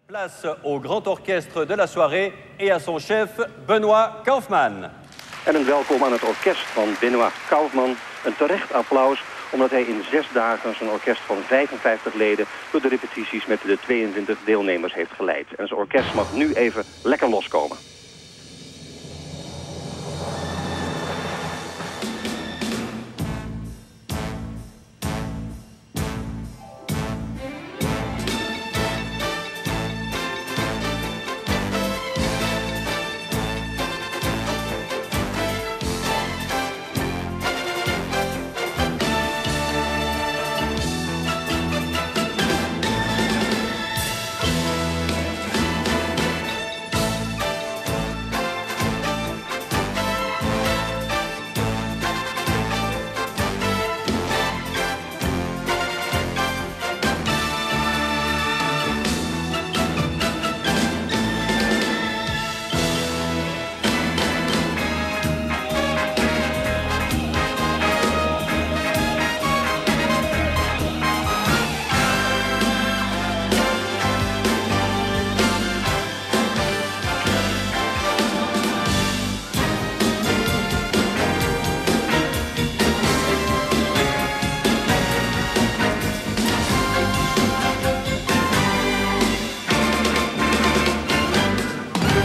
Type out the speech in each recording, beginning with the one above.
Place au grand orchestre de la soirée et à son chef Benoît Kaufmann. En een welkom aan het orkest van Benoît Kaufmann. Een terecht applaus omdat hij in 6 dagen zijn orkest van 55 leden door de repetities met de 22 deelnemers heeft geleid. En zijn orkest mag nu even lekker loskomen.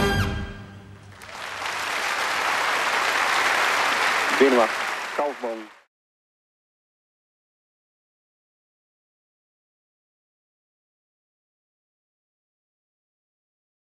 Benoît Kaufmann.